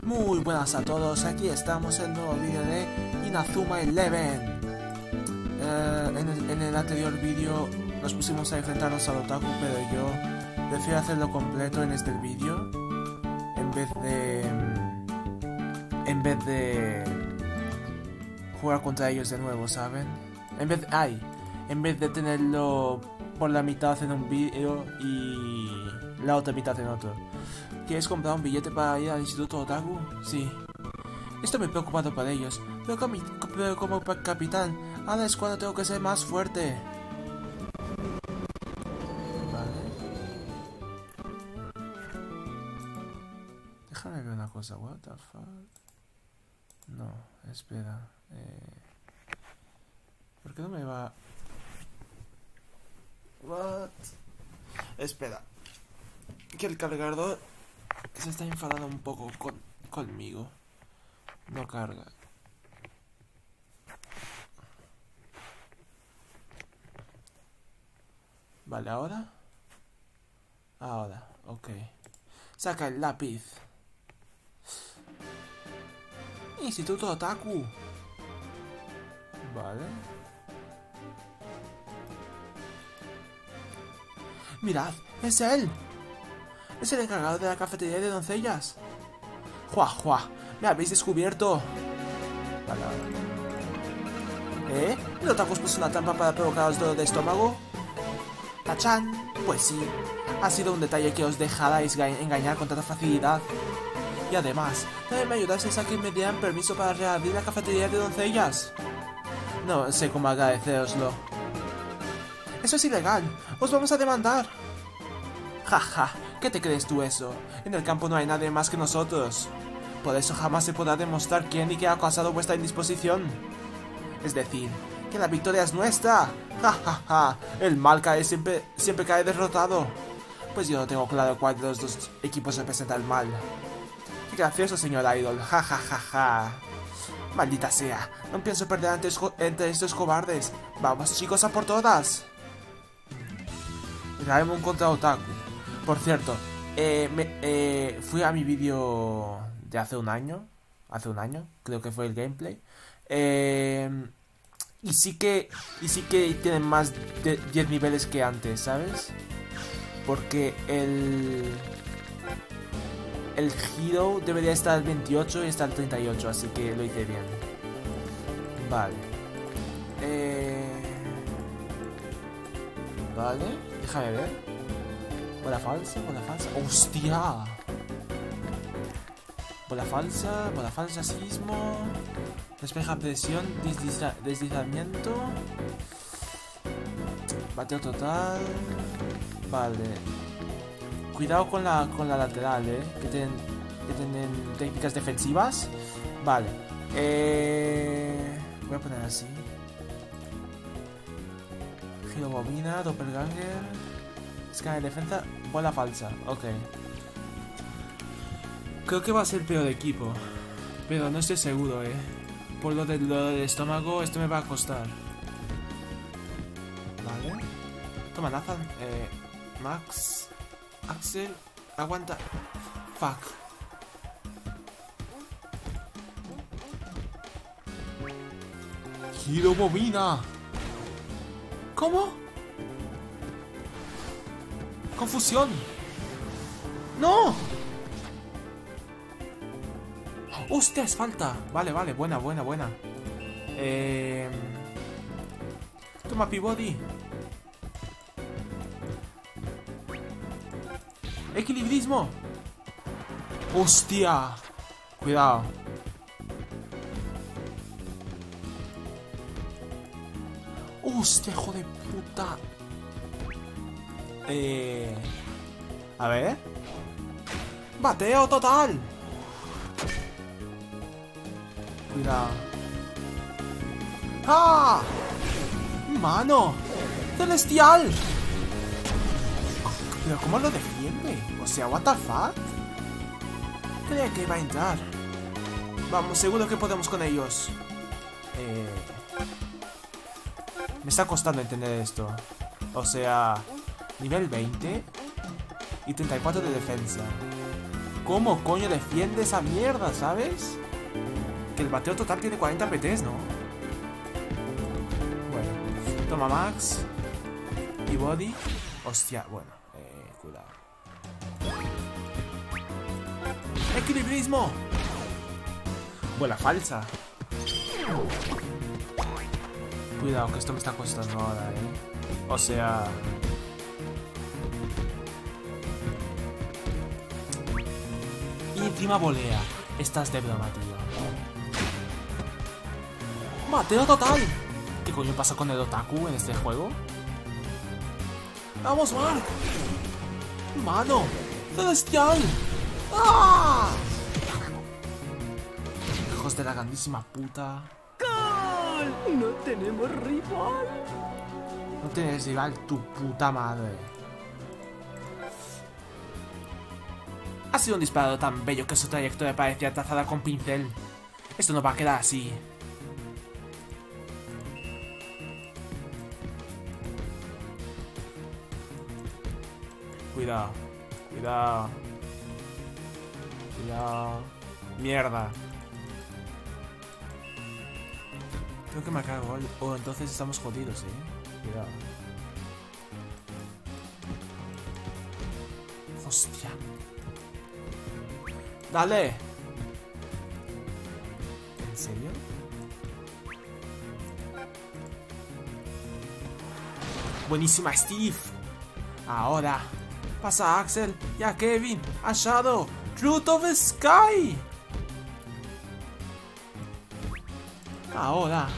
Muy buenas a todos, aquí estamos en el nuevo vídeo de Inazuma Eleven. En el anterior vídeo nos pusimos a enfrentarnos al Otaku, pero yo prefiero hacerlo completo en este vídeo en vez de jugar contra ellos de nuevo, ¿saben? En vez de tenerlo por la mitad en un vídeo y la otra mitad en otro. ¿Quieres comprar un billete para ir al Instituto Otaku? Sí. Estoy muy preocupado por ellos, pero como capitán, ahora es cuando tengo que ser más fuerte. Vale. Déjame ver una cosa, what the fuck. No, espera. ¿Por qué no me va? What? Espera. Que el cargador se está enfadando un poco conmigo. No carga. Vale, ¿ahora? Ahora, ok. Saca el lápiz. Instituto Otaku. Vale. Mirad, es él. Es el encargado de la cafetería de doncellas. ¡Jua, jua! ¡Me habéis descubierto! Vale, vale. ¿El otaku puso una trampa para provocaros dolor de estómago? ¿Tachan? Pues sí. Ha sido un detalle que os dejarais engañar con tanta facilidad. Y además, también me ayudasteis a que me dieran permiso para reabrir la cafetería de doncellas. No sé cómo agradeceroslo. ¡Eso es ilegal! ¡Os vamos a demandar! Jaja, ¿qué te crees tú eso? En el campo no hay nadie más que nosotros. Por eso jamás se podrá demostrar quién y qué ha causado vuestra indisposición. Es decir, que la victoria es nuestra. Jajaja, el mal cae siempre cae derrotado. Pues yo no tengo claro cuál de los dos equipos representa el mal. Qué gracioso, señor Idol. Jajajaja. Maldita sea, no pienso perder entre estos cobardes. Vamos, chicos, a por todas. Raemon contra Otaku. Por cierto, fui a mi vídeo de hace un año, creo que fue el gameplay, y sí que tienen más de 10 niveles que antes, ¿sabes? Porque el Hero debería estar al 28 y está al 38, así que lo hice bien. Vale. Vale, déjame ver. Bola falsa. ¡Hostia! Bola falsa, sismo. Despeja presión, deslizamiento. Bateo total. Vale. Cuidado con la lateral, que tienen técnicas defensivas. Vale. Voy a poner así. Giro bobina, doppelganger. Escala de defensa, bola falsa, ok. Creo que va a ser peor equipo, pero no estoy seguro, Por lo del estómago, esto me va a costar. Vale. Toma, Nathan. Max. Axel. Aguanta. Fuck. Giro bobina. ¿Cómo? ¡Confusión! ¡No! ¡Hostia, es falta! Vale, buena. Toma, Peabody. ¡Equilibrismo! ¡Hostia! Cuidado. ¡Hostia, hijo de puta! A ver. ¡Bateo total! Cuidado. ¡Ah! ¡Mano! ¡Celestial! ¿Pero cómo lo defiende? O sea, what the fuck? Creía que iba a entrar. Vamos, seguro que podemos con ellos. Me está costando entender esto. O sea, nivel 20 y 34 de defensa. ¿Cómo coño defiende esa mierda, sabes? Que el bateo total tiene 40 PTs, ¿no? Bueno, toma Max. Y Body. Hostia, bueno, cuidado. ¡Equilibrismo! Bola falsa. Cuidado, que esto me está costando ahora, O sea... Y encima volea. Estás de broma, tío. ¡Mateo total! ¿Qué coño pasa con el otaku en este juego? ¡Vamos, Mark! ¡Mano! ¡Celestial! ¡Ah! Hijos de la grandísima puta. ¡Gol! ¡No tenemos rival! No tienes rival, tu puta madre. Ha sido un disparo tan bello que su trayectoria parecía trazada con pincel. Esto no va a quedar así. Cuidado, cuidado. Cuidado. Mierda. Tengo que marcar gol. Oh, entonces estamos jodidos, Cuidado. Hostia. ¡Dale! ¿En serio? Buenísima, Steve. Ahora pasa a Axel y a Kevin, a Shadow, Root of Sky. Ahora.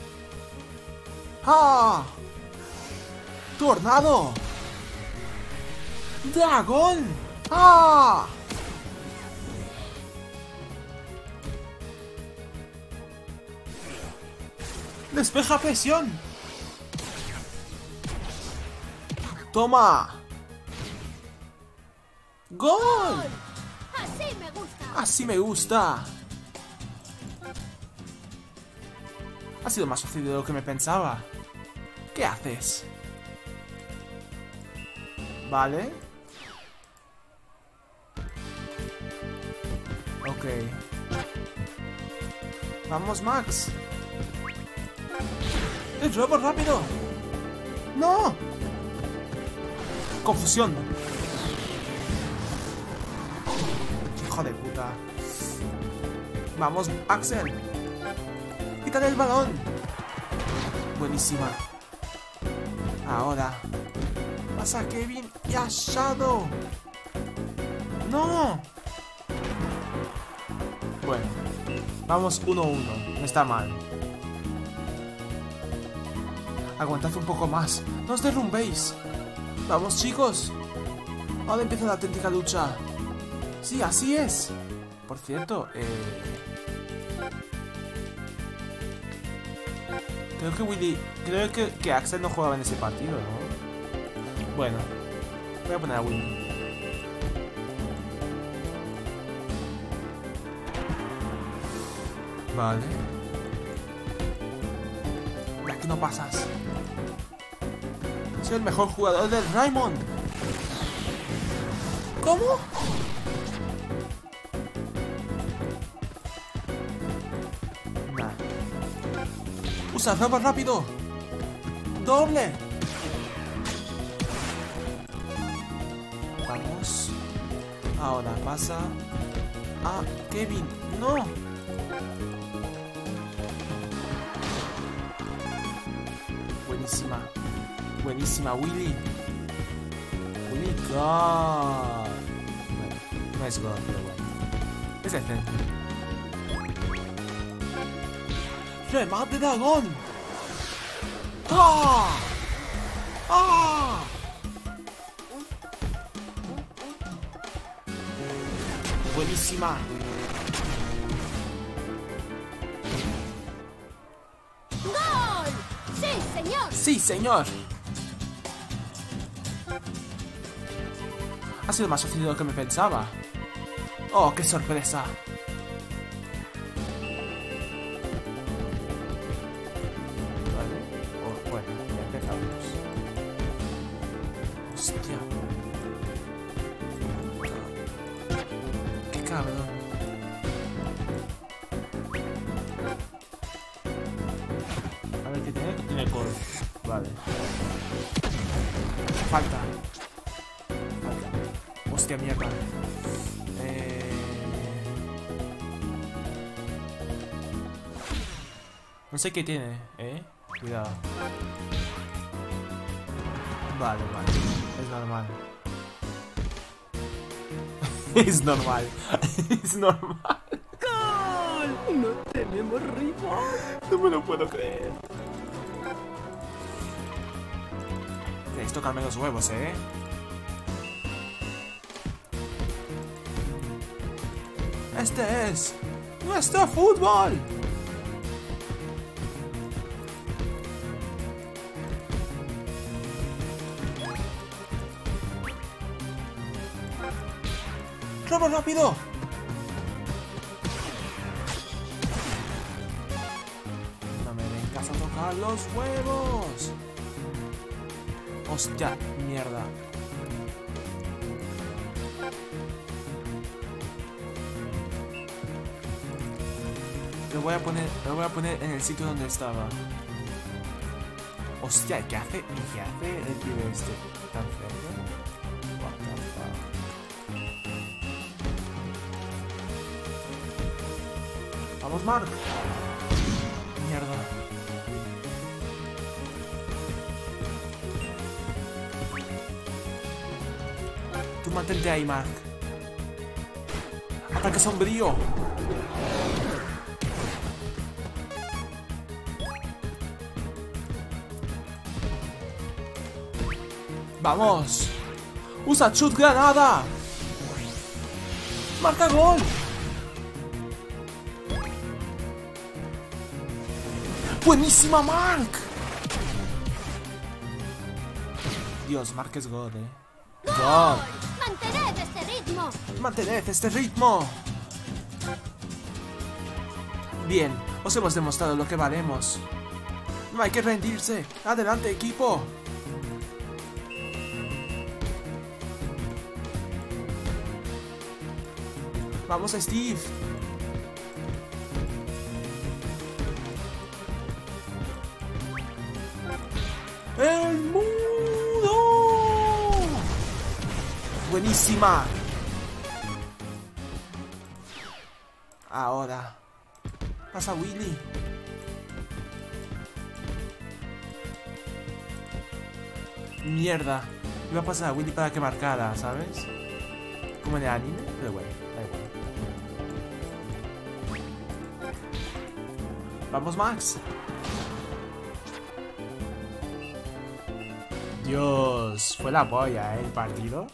¡Ah! ¡Tornado! ¡Dragón! ¡Ah! ¡Despeja presión! ¡Toma! ¡Gol! ¡Así me gusta! ¡Así me gusta! Ha sido más fácil de lo que me pensaba. ¿Qué haces? Vale. Ok. Vamos, Max. ¡El robo rápido! ¡No! Confusión. Hijo de puta. Vamos, Axel. Quítale el balón. Buenísima. Ahora. Pasa a Kevin y a Shadow. ¡No! Bueno. Vamos 1-1. No está mal. Aguantad un poco más. No os derrumbéis. Vamos, chicos. Ahora empieza la auténtica lucha. Sí, así es. Por cierto, creo que Axel no jugaba en ese partido, ¿no? Bueno, voy a poner a Willy. Vale. De aquí no pasas. Soy el mejor jugador del Raymond. ¿Cómo? Nah. Usa robo rápido. Doble. Vamos. Ahora pasa a Kevin. No. Buenísima. Buenísima, Willy. Willy, God. Bueno, no es God, pero bueno. Es decente. ¡Remate dragón! ¡Ah! ¡Ah! Buenísima. ¡Gol! ¡Sí, señor! ¡Sí, señor! Ha sido más fácil de lo que me pensaba. ¡Oh, qué sorpresa! Vale. Oh, bueno, ya empezamos. Hostia. Vale. Falta. Hostia, mierda. No sé qué tiene, Cuidado. Vale. Es normal. Es normal. Es normal. ¡Gol! No tenemos rival. No me lo puedo creer. Queréis tocarme los huevos, Este es nuestro fútbol. ¡Robo rápido! No me vengas a tocar los huevos. Hostia, mierda. Lo voy a poner en el sitio donde estaba. Hostia, ¿qué hace? ¿Qué hace el pibe este? ¿Tan cerca? What the fuck? ¡Vamos, Mark! Mierda. Tú mantente ahí, Mark. ¡Ataque sombrío! ¡Vamos! ¡Usa chut granada! ¡Marca gol! ¡Buenísima, Mark! Dios, Mark es God, God. ¡Mantened este ritmo! ¡Mantened este ritmo! Bien, os hemos demostrado lo que valemos. No hay que rendirse. ¡Adelante, equipo! ¡Vamos, Steve! ¡El mudo! ¡Buenísima! Ahora. Pasa, Willy. Mierda. Iba a pasar a Willy para que marcara, ¿sabes? Como en el anime, pero bueno, da igual. Vamos, Max. Dios, fue la polla, el partido.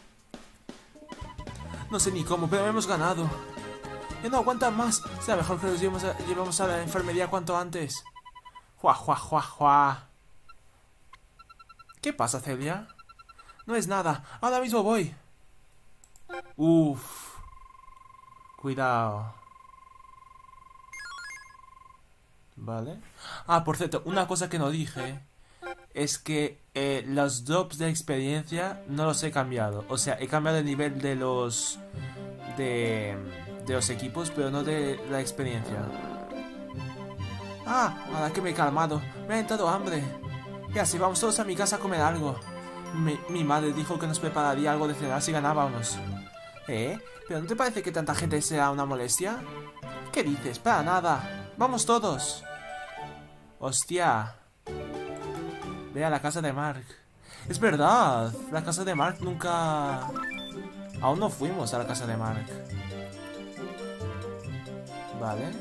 No sé ni cómo, pero hemos ganado. Ya no aguantan más. Será mejor que los llevemos a la enfermería cuanto antes. Juá. ¿Qué pasa, Celia? No es nada, ahora mismo voy. Uff. Cuidado. Vale. Ah, por cierto, una cosa que no dije es que los drops de experiencia no los he cambiado. O sea, he cambiado el nivel de los de los equipos, pero no de la experiencia. Ah, ahora que me he calmado, me ha entrado hambre. Ya, si vamos todos a mi casa a comer algo. Mi madre dijo que nos prepararía algo de cenar si ganábamos. ¿Pero no te parece que tanta gente sea una molestia? ¿Qué dices? Para nada. Vamos todos. Hostia. Ve a la casa de Mark. Es verdad. La casa de Mark nunca... Aún no fuimos a la casa de Mark. Vale.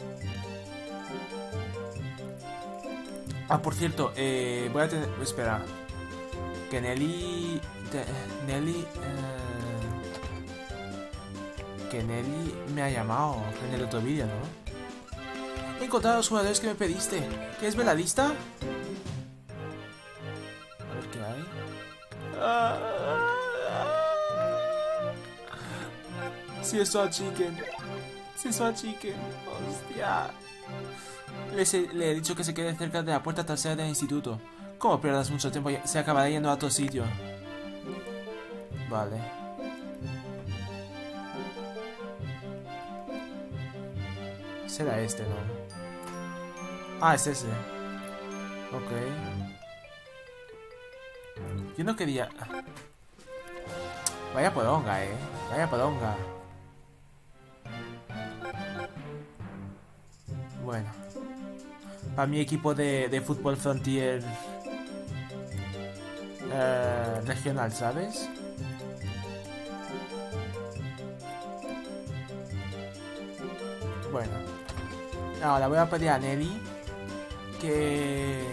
Ah, por cierto, voy a tener... Espera. Que Nelly... Que Nelly me ha llamado en el otro vídeo, ¿no? He encontrado a los jugadores que me pediste. ¿Quieres ver la lista? A ver qué hay. Si es a Chicken. Si es a Chicken. Hostia. Le he dicho que se quede cerca de la puerta trasera del instituto. Como pierdas mucho tiempo, se acabará yendo a otro sitio. Vale. Será este, ¿no? Ah, es ese. Ok. Yo no quería... Vaya poronga, vaya poronga. Bueno. Para mi equipo de fútbol Frontier regional, ¿sabes? Bueno. Ahora voy a pedir a Nelly que...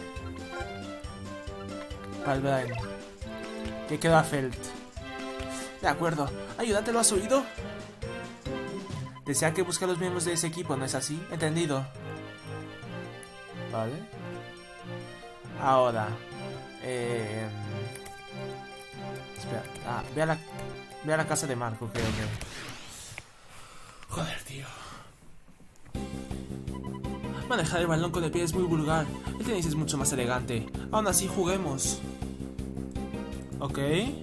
Palbrain. Que queda Felt. De acuerdo. Ayúdate, ¿lo has oído? Desea que busque a los miembros de ese equipo, ¿no es así? Entendido. Vale. Ahora. Espera. Ve a la casa de Marco, creo que. Joder, tío. Manejar el balón con el pie es muy vulgar. El tenis es mucho más elegante. Aún así, juguemos. Ok.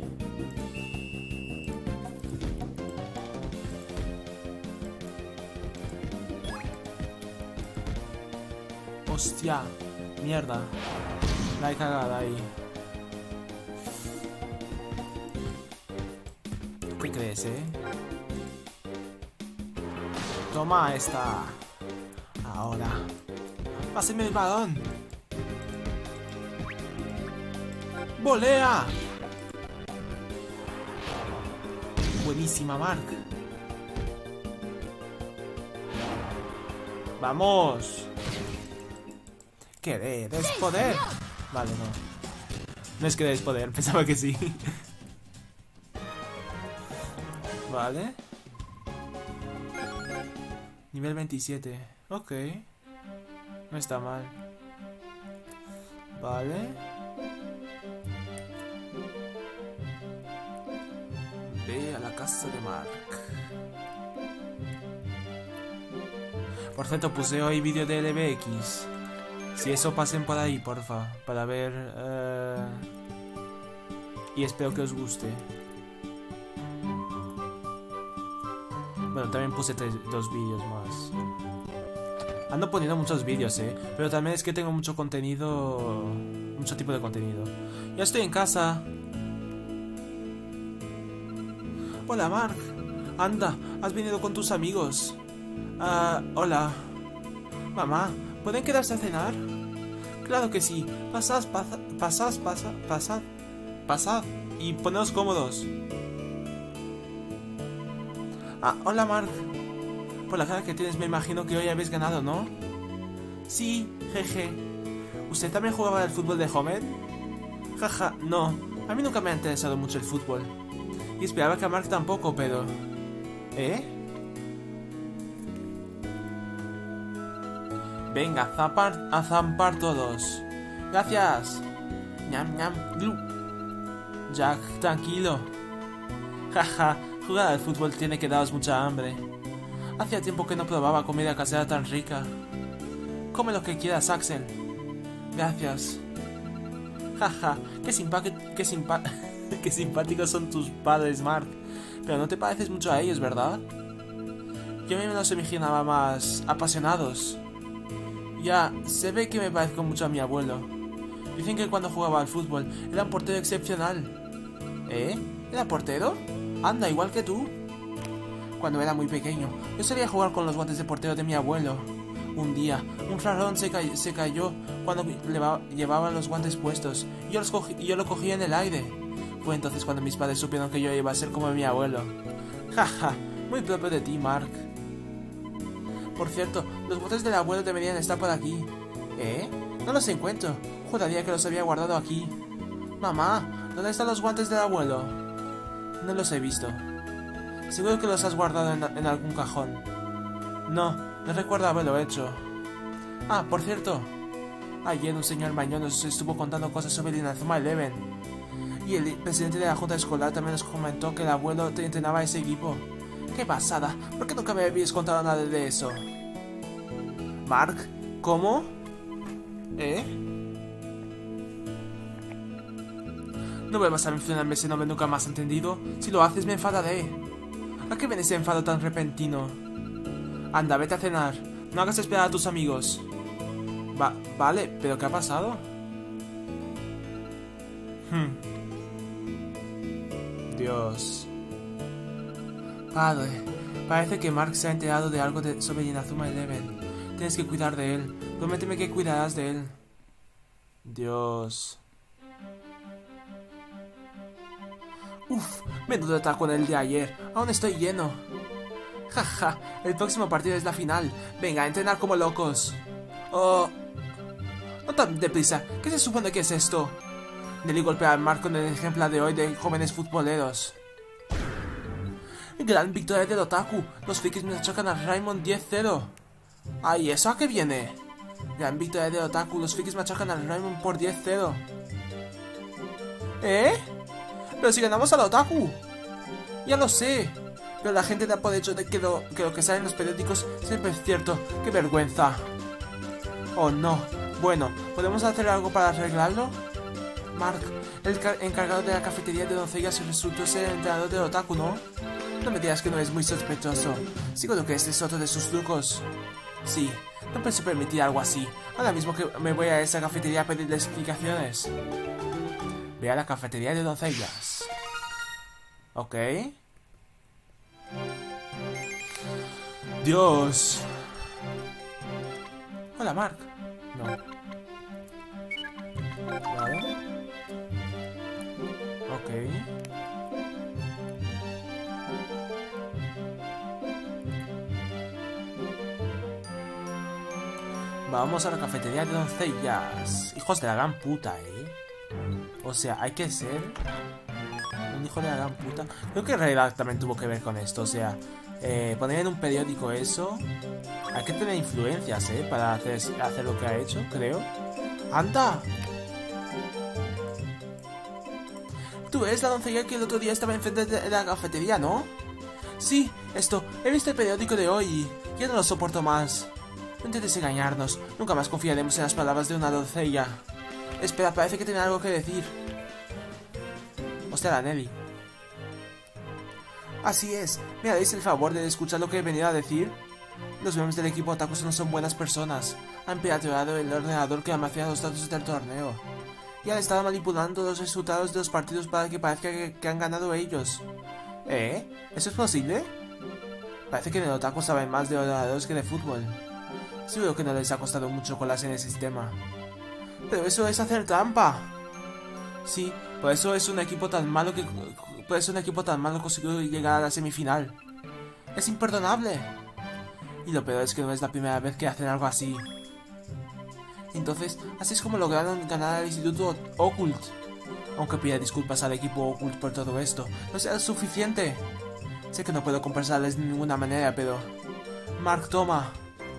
Hostia. Mierda. La he cagado ahí. ¿Qué crees, Toma esta. Ahora. ¡Pásenme el balón! ¡Volea! Buenísima, Mark. ¡Vamos! ¿Qué des poder? Vale, no. No es que des poder, pensaba que sí. Vale. Nivel 27. Ok. No está mal. Vale. Ve a la casa de Mark. Por cierto, puse hoy vídeo de LBX. Si eso, pasen por ahí, porfa. Para ver... Y espero que os guste. Bueno, también puse 2 vídeos más. Ando poniendo muchos vídeos, pero también es que tengo mucho contenido. Mucho tipo de contenido. Ya estoy en casa. Hola, Mark. Anda, has venido con tus amigos. Hola. Mamá, ¿pueden quedarse a cenar? Claro que sí. Pasad y poneos cómodos. Hola, Mark. Por la cara que tienes me imagino que hoy habéis ganado, ¿no? Sí, jeje. ¿Usted también jugaba al fútbol de joven? Jaja, no. A mí nunca me ha interesado mucho el fútbol. Y esperaba que a Mark tampoco, pero... Venga, a zampar todos. Gracias. Ñam, ñam, glu. Jack, tranquilo. Jaja, jugar al fútbol tiene que daros mucha hambre. Hacía tiempo que no probaba comida casera tan rica. Come lo que quieras, Axel. Gracias. Jaja, qué simpáticos son tus padres, Mark. Pero no te pareces mucho a ellos, ¿verdad? Yo me los imaginaba más apasionados. Ya, se ve que me parezco mucho a mi abuelo. Dicen que cuando jugaba al fútbol era un portero excepcional. ¿Era portero? Anda, igual que tú. Cuando era muy pequeño, yo solía jugar con los guantes de portero de mi abuelo. Un día, un farrón se cayó cuando llevaba los guantes puestos y yo lo cogí en el aire. Fue entonces cuando mis padres supieron que yo iba a ser como mi abuelo. Jaja, muy propio de ti, Mark. Por cierto, los guantes del abuelo deberían estar por aquí. No los encuentro. Juraría que los había guardado aquí. Mamá, ¿dónde están los guantes del abuelo? No los he visto. Seguro que los has guardado en algún cajón. No recuerdo haberlo hecho. Por cierto. Ayer un señor mayor nos estuvo contando cosas sobre el Inazuma Eleven. Y el presidente de la junta escolar también nos comentó que el abuelo entrenaba a ese equipo. ¡Qué pasada! ¿Por qué nunca me habéis contado nada de eso? Mark, ¿cómo? No vuelvas a mencionarme ese nombre nunca más, ¿entendido? Si lo haces me enfadaré. ¿A qué viene ese enfado tan repentino? Anda, vete a cenar. No hagas esperar a tus amigos. Vale, ¿pero qué ha pasado? Dios. Padre, parece que Mark se ha enterado de algo sobre Inazuma Eleven. Tienes que cuidar de él. Prométeme que cuidarás de él. Dios. Uf, menudo ataque del de ayer. Aún estoy lleno. Jaja, el próximo partido es la final. Venga, a entrenar como locos. Oh. No tan deprisa. ¿Qué se supone que es esto? Nelly golpea a Mark con el ejemplar de hoy de jóvenes futboleros. Gran victoria del Otaku. Los frikis me chocan a Raymond 10-0. Ay, ¿eso a qué viene? Gran victoria del Otaku. Los frikis machacan a Raymond por 10-0. ¿Eh? Pero si ganamos al Otaku. Ya lo sé. Pero la gente da por hecho de que lo que sale en los periódicos siempre es cierto. ¡Qué vergüenza! Oh no. Bueno, ¿podemos hacer algo para arreglarlo? Mark, el encargado de la cafetería de doncellas resultó ser el entrenador del Otaku, ¿no? No me digas que no es muy sospechoso. Seguro que este es otro de sus trucos. Sí, no pienso permitir algo así. Ahora mismo que me voy a esa cafetería a pedirle explicaciones. Ve a la cafetería de doncellas. Ok. Dios. Hola, Mark. No. Vale. Ok. Vamos a la cafetería de doncellas. Hijos de la gran puta, O sea, hay que ser un hijo de la gran puta. Creo que en realidad también tuvo que ver con esto. O sea, poner en un periódico eso. Hay que tener influencias, para hacer lo que ha hecho, creo. ¡Anda! Tú eres la doncella que el otro día estaba enfrente de la cafetería, ¿no? Sí, he visto el periódico de hoy y ya no lo soporto más. No intentes engañarnos. Nunca más confiaremos en las palabras de una doncella. Espera, parece que tiene algo que decir. Hostia, la Nelly. Así es. ¿Me haréis el favor de escuchar lo que he venido a decir? Los miembros del equipo Otaku no son buenas personas. Han pirateado el ordenador que almacena los datos del torneo. Y han estado manipulando los resultados de los partidos para que parezca que han ganado ellos. ¿Eso es posible? Parece que en el Otaku saben más de ordenadores que de fútbol. Seguro que no les ha costado mucho colarse en el sistema. Pero eso es hacer trampa. Sí, por eso es un equipo tan malo que... Por eso un equipo tan malo consiguió llegar a la semifinal. Es imperdonable. Y lo peor es que no es la primera vez que hacen algo así. Entonces, así es como lograron ganar al Instituto Occult. Aunque pida disculpas al equipo Occult por todo esto, no será suficiente. Sé que no puedo compensarles de ninguna manera, pero... Mark, toma.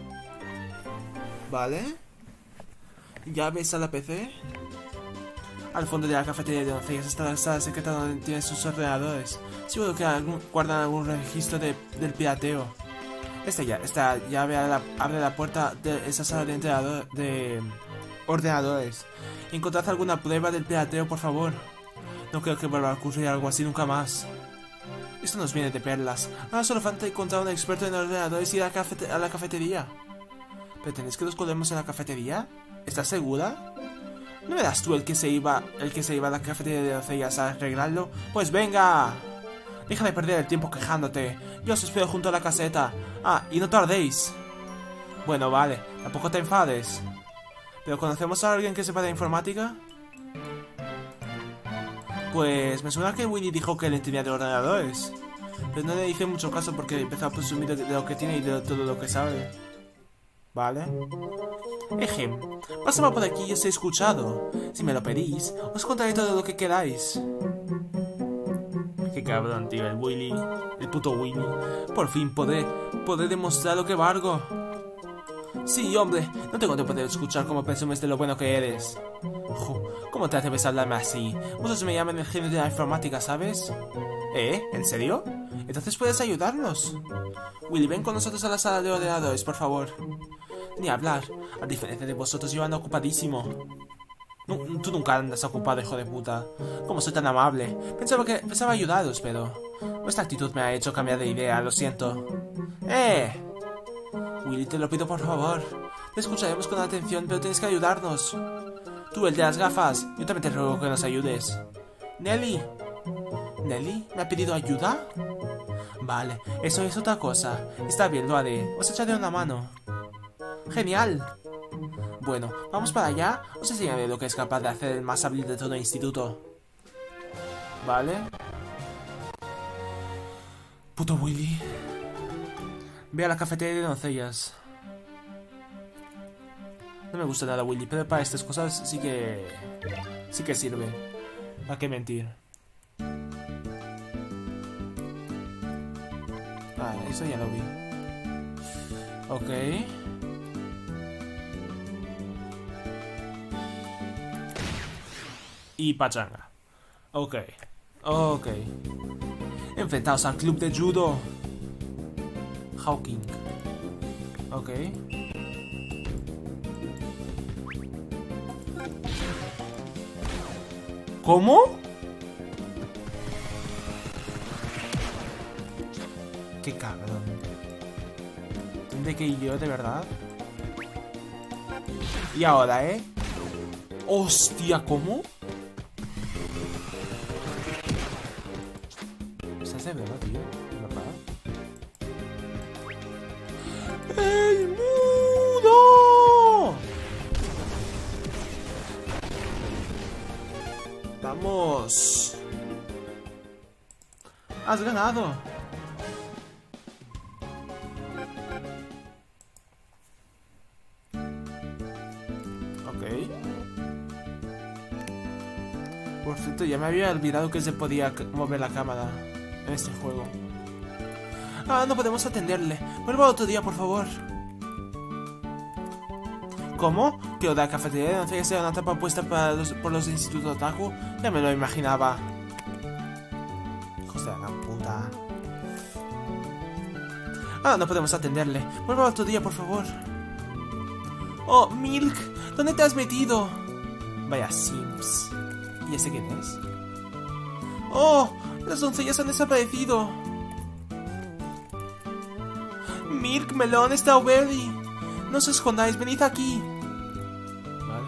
Vale. ¿Ya ves a la PC? Al fondo de la cafetería de doncellas está la sala secreta donde tienen sus ordenadores. Seguro que guardan algún registro del pirateo. Esta llave abre la puerta de esa sala de ordenadores. Encontrad alguna prueba del pirateo, por favor. No creo que vuelva a ocurrir algo así nunca más. Esto nos viene de perlas. Ahora solo falta encontrar a un experto en ordenadores y ir a la cafetería. ¿Pretendes que nos colemos en la cafetería? ¿Estás segura? ¿No eras tú el que se iba a la cafetería de doncellas a arreglarlo? ¡Pues venga! Deja de perder el tiempo quejándote. Yo os espero junto a la caseta. Ah, y no tardéis. Bueno, vale, tampoco te enfades. ¿Pero conocemos a alguien que sepa de informática? Pues me suena que Winnie dijo que él entendía de ordenadores. Pero no le hice mucho caso porque empezó a presumir de lo que tiene y de todo lo que sabe. Vale. Ejem, pasaba por aquí y os he escuchado. Si me lo pedís, os contaré todo lo que queráis. Qué cabrón, tío, el Willy. El puto Willy. Por fin podré demostrar lo que valgo. Sí, hombre, no tengo tiempo de escuchar cómo presumes de lo bueno que eres. ¿Cómo te atreves a hablarme así? Vosotros me llaman el genio de la informática, ¿sabes? ¿En serio? Entonces puedes ayudarnos. Willy, ven con nosotros a la sala de ordenadores, por favor. Ni hablar. A diferencia de vosotros, yo ando ocupadísimo. Tú nunca andas ocupado, hijo de puta. ¿Cómo soy tan amable? Pensaba ayudaros, pero... vuestra actitud me ha hecho cambiar de idea, lo siento. Willy, te lo pido por favor. Te escucharemos con atención, pero tienes que ayudarnos. Tú, el de las gafas. Yo también te ruego que nos ayudes. Nelly. ¿Nelly? ¿Me ha pedido ayuda? Vale, eso es otra cosa. Está bien, lo haré. Os echaré una mano. ¡Genial! Bueno, vamos para allá. Os enseñaré lo que es capaz de hacer el más hábil de todo el instituto. Vale. Puto Willy. Ve a la cafetería de doncellas. No me gusta nada Willy, pero para estas cosas sí que sirve. ¿A qué mentir? Ah, eso ya lo vi. Ok. Y pachanga. Ok. Ok. Enfrentados al club de judo. Hawking. Ok. ¿Cómo? Qué cabrón. ¿Tendré que ir yo, de verdad? Y ahora, ¿eh? Hostia, ¿cómo? Se hace verdad, tío. ¡El mudo! ¡Vamos! ¡Has ganado! Ok. Por cierto, ya me había olvidado que se podía mover la cámara en este juego. Ah, no podemos atenderle. Vuelva otro día, por favor. ¿Cómo? ¿Que la cafetería de doncellas sea una trampa puesta por los institutos Otaku? Ya me lo imaginaba. Hijos de la puta. Ah, no podemos atenderle. Vuelva otro día, por favor. Oh, Milk, ¿dónde te has metido? Vaya Sims. ¿Y ese quién es? Oh, las doncellas han desaparecido. Milk, Melón, Strawberry. No os escondáis, venid aquí. Vale.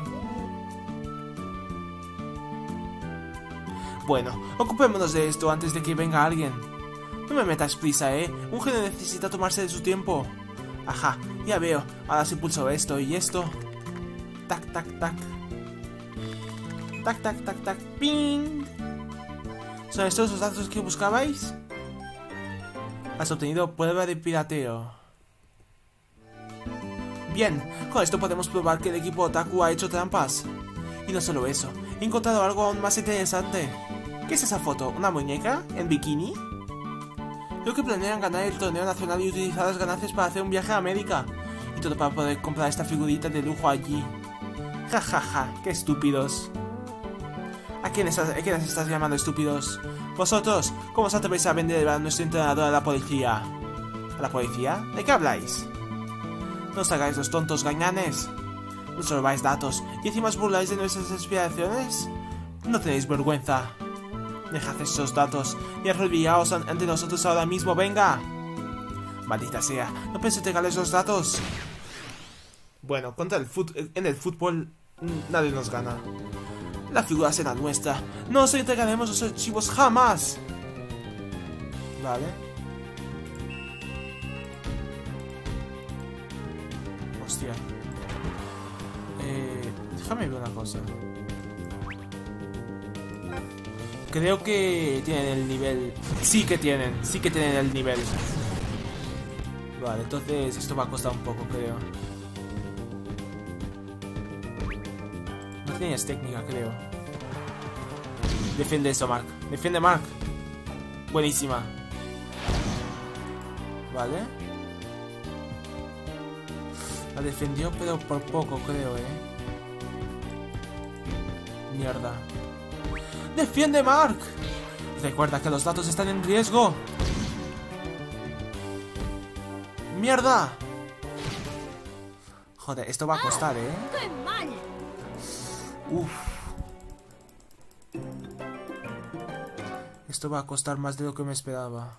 Bueno, ocupémonos de esto antes de que venga alguien. No me metas prisa, Un genio necesita tomarse de su tiempo. Ajá, ya veo. Ahora sí pulso esto y esto. Tac, tac, tac. Tac, tac, tac, tac. ¡Ping! ¿Son estos los datos que buscabais? Has obtenido prueba de pirateo. Bien, con esto podemos probar que el equipo Otaku ha hecho trampas. Y no solo eso, he encontrado algo aún más interesante. ¿Qué es esa foto? ¿Una muñeca? ¿En bikini? Creo que planean ganar el torneo nacional y utilizar las ganancias para hacer un viaje a América. Y todo para poder comprar esta figurita de lujo allí. Ja, ja, ja, qué estúpidos. ¿A quiénes estás llamando estúpidos? Vosotros, ¿cómo os atrevéis a vender a nuestro entrenador a la policía? ¿A la policía? ¿De qué habláis? No os hagáis los tontos gañanes. Nos robáis datos y encima os burláis de nuestras aspiraciones. No tenéis vergüenza. Dejad esos datos y arrodillaos ante nosotros ahora mismo, venga. Maldita sea, no pensé entregarles los datos. Bueno, en el fútbol nadie nos gana. La figura será nuestra. No os entregaremos los archivos jamás. Vale. Hostia. Déjame ver una cosa. Creo que tienen el nivel. Sí que tienen el nivel. Vale, entonces esto va a costar un poco, creo. No tienes técnica, creo. Defiende eso, Mark. Defiende, Mark. Buenísima. Vale. La defendió, pero por poco, creo, Mierda. ¡Defiende, Mark! Recuerda que los datos están en riesgo. ¡Mierda! Joder, esto va a costar, ¡Qué mal! Uf. Esto va a costar más de lo que me esperaba.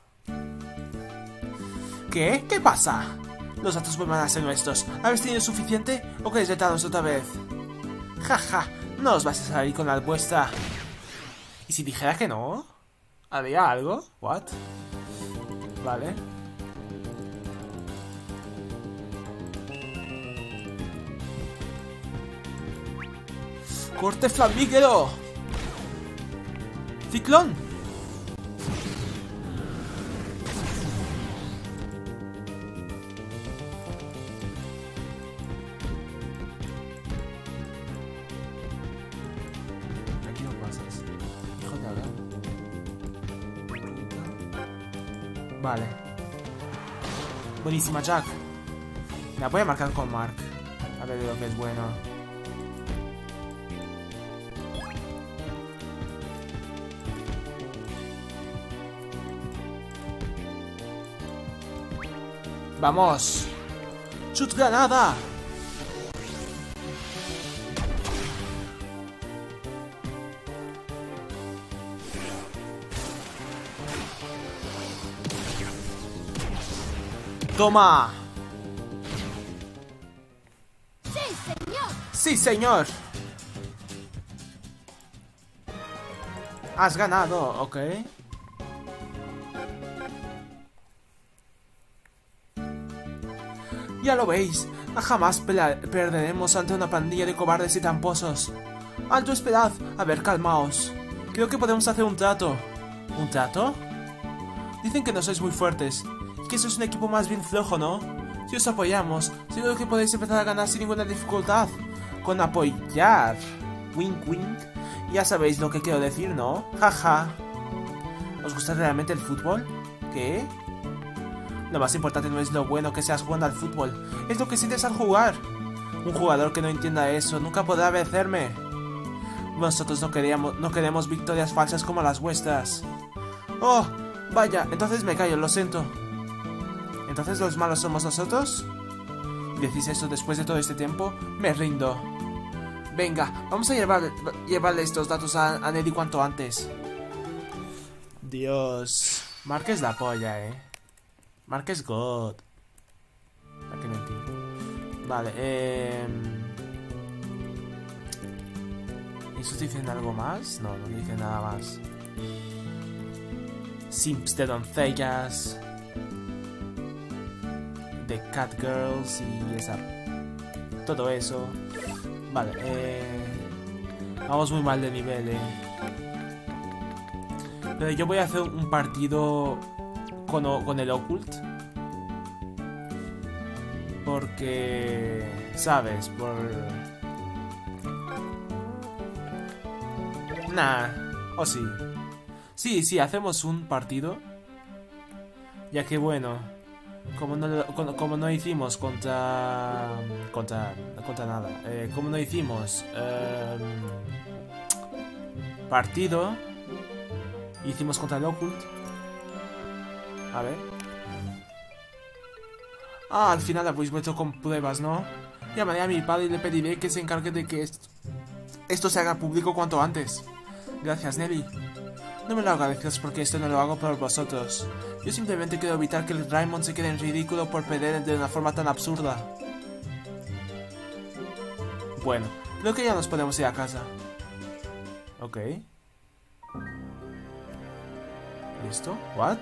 ¿Qué? ¿Qué pasa? Los datos van a ser nuestros. ¿Habéis tenido suficiente o queréis retarnos otra vez? Jaja, No os vais a salir con la vuestra. ¿Y si dijera que no? ¿Haría algo? ¿What? Vale. ¡Corte flamígero! ¡Ciclón! Aquí no pasas. Hijo de Adán. Vale. Buenísima, Jack. La voy a marcar con Mark. A ver de lo que es bueno. ¡Vamos! ¡Chut granada! ¡Toma! ¡Sí, señor! ¡Sí, señor! Has ganado, ok. Ya lo veis, jamás perderemos ante una pandilla de cobardes y tramposos. Alto, esperad. A ver, calmaos. Creo que podemos hacer un trato. ¿Un trato? Dicen que no sois muy fuertes, y que sois un equipo más bien flojo, ¿no? Si os apoyamos, seguro que podéis empezar a ganar sin ninguna dificultad. Con apoyar. Wink, wink. Ya sabéis lo que quiero decir, ¿no? Jaja. ¿Os gusta realmente el fútbol? ¿Qué? Lo más importante no es lo bueno que seas jugando al fútbol, es lo que sientes al jugar. Un jugador que no entienda eso nunca podrá vencerme. Nosotros no queremos victorias falsas como las vuestras. Oh, vaya, entonces me callo, lo siento. ¿Entonces los malos somos nosotros? ¿Decís eso después de todo este tiempo? Me rindo. Venga, vamos a llevarle estos datos a Nelly cuanto antes. Dios. Mark es la polla, Mark es God. ¿Para qué mentir? Vale, ¿Eso dicen algo más? No, no dicen nada más. Simps de doncellas. De Catgirls y esa... todo eso. Vale, vamos muy mal de nivel, Pero yo voy a hacer un partido con el Occult. Porque... ¿sabes? Nah. ¿O sí? Sí, hacemos un partido. Ya que bueno... Como no hicimos contra nada. Como no hicimos... partido... Hicimos contra el Occult. A ver. Ah, al final habéis vuelto con pruebas, ¿no? Llamaré a mi padre y le pediré que se encargue de que esto se haga público cuanto antes. Gracias, Nelly. No me lo agradezcas porque esto no lo hago por vosotros. Yo simplemente quiero evitar que el Raymond se quede en ridículo por perder de una forma tan absurda. Bueno, creo que ya nos podemos ir a casa. Ok. ¿Listo? ¿What?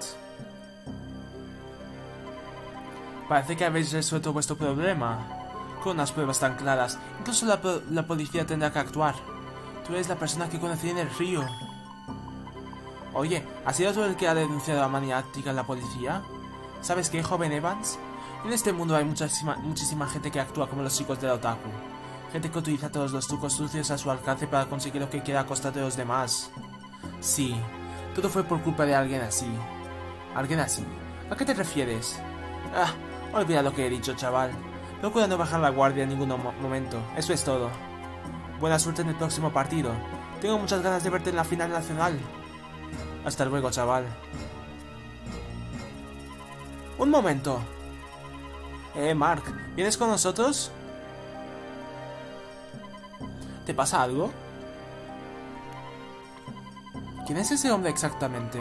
Parece que habéis resuelto vuestro problema. Con unas pruebas tan claras, incluso la policía tendrá que actuar. Tú eres la persona que conocí en el río. Oye, ¿has sido tú el que ha denunciado a Maniática en la policía? ¿Sabes qué, joven Evans? En este mundo hay muchísima gente que actúa como los chicos del otaku. Gente que utiliza todos los trucos sucios a su alcance para conseguir lo que quiera a costa de los demás. Sí, todo fue por culpa de alguien así. ¿Alguien así? ¿A qué te refieres? Ah, olvida lo que he dicho, chaval. Procura no bajar la guardia en ningún momento. Eso es todo. Buena suerte en el próximo partido. Tengo muchas ganas de verte en la final nacional. Hasta luego, chaval. Un momento. Mark, ¿vienes con nosotros? ¿Te pasa algo? ¿Quién es ese hombre exactamente?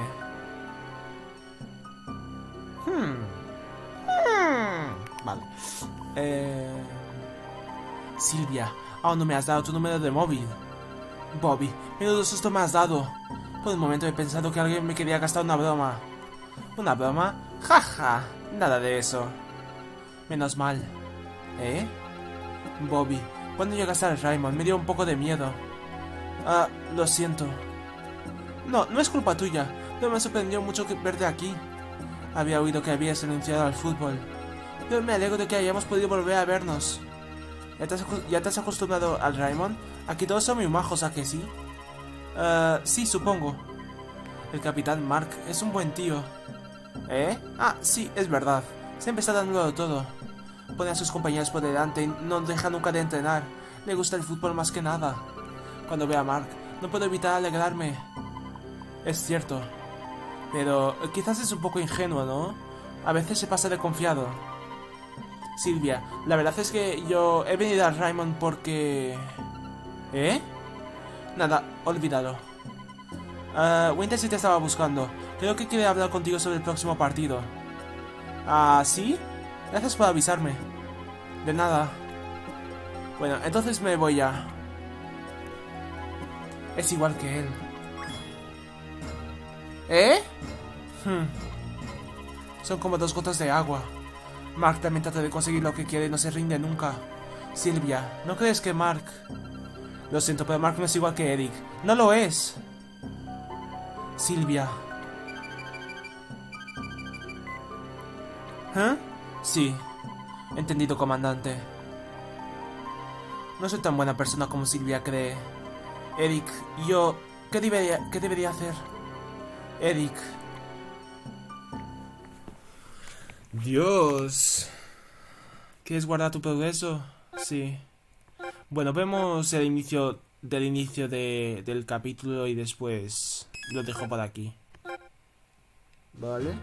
Vale. Silvia, aún no me has dado tu número de móvil. Bobby, menudo susto me has dado. Por un momento he pensado que alguien me quería gastar una broma. ¿Una broma? Jaja, nada de eso. Menos mal. ¿Eh? Bobby, cuando llegaste al Raymond me dio un poco de miedo. Ah, lo siento. No, no es culpa tuya, pero me sorprendió mucho verte aquí. Había oído que habías renunciado al fútbol, pero me alegro de que hayamos podido volver a vernos. ¿Ya te has acostumbrado al Raymond? Aquí todos son muy majos, ¿a que sí? Sí, supongo. El capitán Mark es un buen tío. ¿Eh? Ah, sí, es verdad. Siempre está dándolo todo. Pone a sus compañeros por delante y no deja nunca de entrenar. Le gusta el fútbol más que nada. Cuando veo a Mark, no puedo evitar alegrarme. Es cierto. Pero quizás es un poco ingenuo, ¿no? A veces se pasa de confiado. Silvia, la verdad es que yo he venido al Raymond porque... ¿Eh? Nada, olvídalo. Winter sí te estaba buscando. Creo que quiere hablar contigo sobre el próximo partido. ¿Ah, sí? Gracias por avisarme. De nada. Bueno, entonces me voy ya. Es igual que él. ¿Eh? Son como dos gotas de agua. Mark también trata de conseguir lo que quiere y no se rinde nunca. Silvia, ¿no crees que Mark...? Lo siento, pero Mark no es igual que Eric. ¡No lo es! Silvia. ¿Eh? Sí. Entendido, comandante. No soy tan buena persona como Silvia cree. Eric, yo... ¿Qué debería hacer? Eric. Dios. ¿Quieres guardar tu progreso? Sí. Bueno, vemos el inicio del capítulo y después lo dejo por aquí. Vale.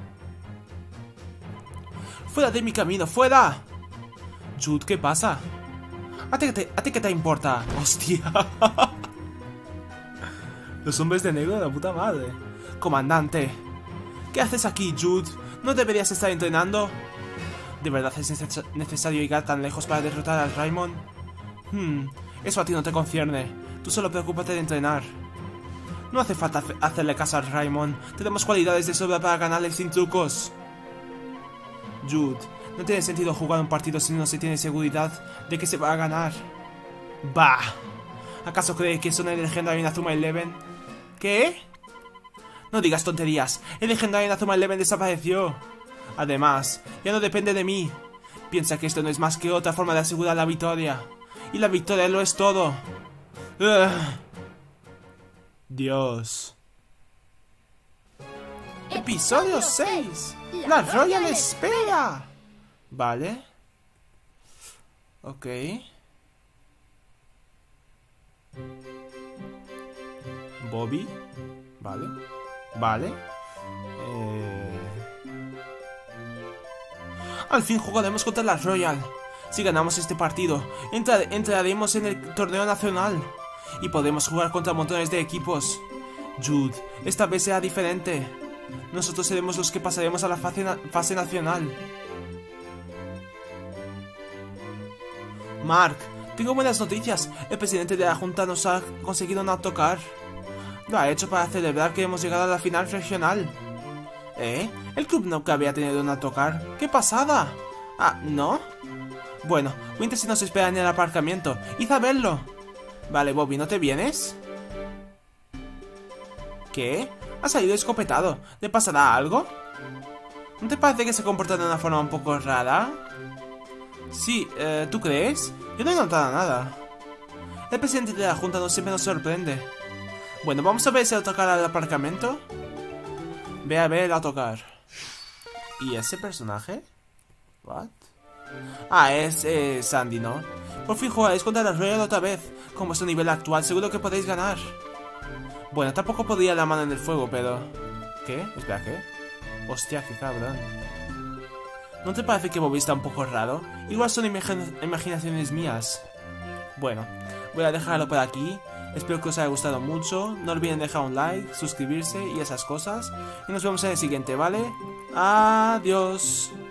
¡Fuera de mi camino! ¡Fuera! Jude, ¿qué pasa? ¿A ti qué te importa? ¡Hostia! Los hombres de negro de la puta madre. Comandante, ¿qué haces aquí, Jude? ¿No deberías estar entrenando? ¿De verdad es necesario llegar tan lejos para derrotar al Raymond? Eso a ti no te concierne. Tú solo preocúpate de entrenar. No hace falta hacerle caso al Raymond. Tenemos cualidades de sobra para ganarle sin trucos. Jude, no tiene sentido jugar un partido si no se tiene seguridad de que se va a ganar. Bah. ¿Acaso cree que es una legendaria Inazuma Eleven? ¿Qué? No digas tonterías. El legendario Inazuma Eleven desapareció. Además, ya no depende de mí. Piensa que esto no es más que otra forma de asegurar la victoria. Y la victoria lo es todo. Dios. Episodio 6. La Royal espera. Vale. Ok. Bobby. Vale. Vale. Al fin jugaremos contra la Royal. Si ganamos este partido, entraremos en el torneo nacional. Y podemos jugar contra montones de equipos. Jude, esta vez será diferente. Nosotros seremos los que pasaremos a la fase nacional. Mark, tengo buenas noticias. El presidente de la Junta nos ha conseguido un autocar. Lo ha hecho para celebrar que hemos llegado a la final regional. ¿Eh? El club nunca había tenido un autocar. ¡Qué pasada! Ah, ¿no? Bueno, Winter si nos espera en el aparcamiento. ¡Id a verlo! Vale, Bobby, ¿no te vienes? ¿Qué? Ha salido escopetado. ¿Le pasará algo? ¿No te parece que se comporta de una forma un poco rara? Sí, ¿tú crees? Yo no he notado nada. El presidente de la Junta no siempre nos sorprende. Bueno, vamos a ver ese autocar al aparcamiento. Ve a ver el autocar. ¿Y ese personaje? ¿What? Ah, es Sandy, ¿no? Por fin jugáis contra la Royal otra vez. Con vuestro nivel actual seguro que podéis ganar. Bueno, tampoco podría la mano en el fuego, pero... ¿Qué? Espera, ¿qué? Hostia, qué cabrón. ¿No te parece que Bobby está un poco raro? Igual son imaginaciones mías. Bueno, voy a dejarlo por aquí. Espero que os haya gustado mucho. No olviden dejar un like, suscribirse y esas cosas. Y nos vemos en el siguiente, ¿vale? Adiós.